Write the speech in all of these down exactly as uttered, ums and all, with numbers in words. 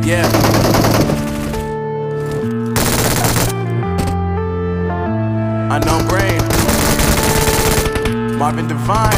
Yeah. Unknown Brain. Marvin Divine.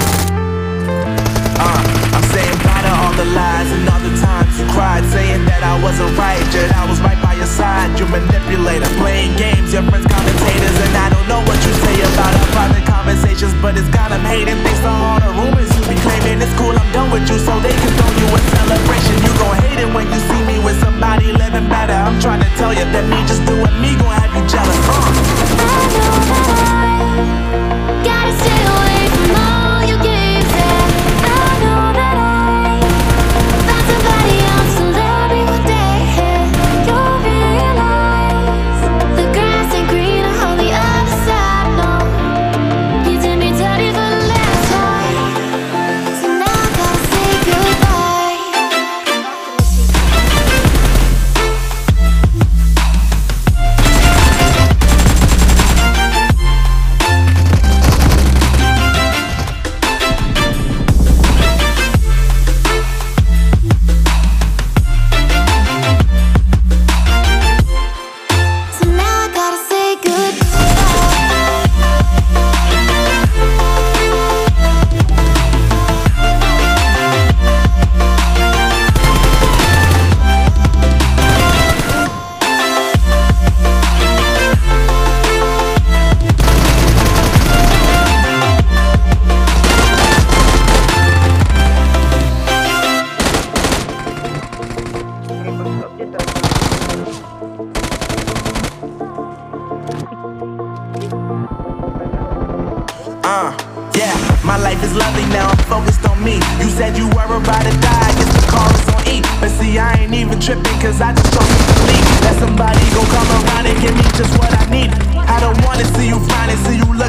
Uh, I'm saying bye to all the lies and all the times you cried, saying that I wasn't right, yet I was right by your side. You manipulator, playing games, your friends commentators, and I don't know what you say about our private conversations, but it's got them hating thanks to all the rumors you be claiming. It's cool, I'm done with you, so they can throw you a celebration. You gon' hate it when you see me with somebody living better. I'm trying to tell you that me just doing me gon' have you jealous. Uh. I know that I gotta stay away from all your games, yeah. I know that I found somebody else to love me one day, yeah. You'll realize the grass ain't greener on the other side, no. You did me dirty for the last time, so now I gotta say goodbye. So now I gotta say goodbye. Uh, yeah, my life is lovely now, I'm focused on me. You said you were about to die, I guess the car is on E. But see, I ain't even tripping, cause I just chose to leave. Let somebody go come around and give me just what I need. I don't wanna see you finally, see you look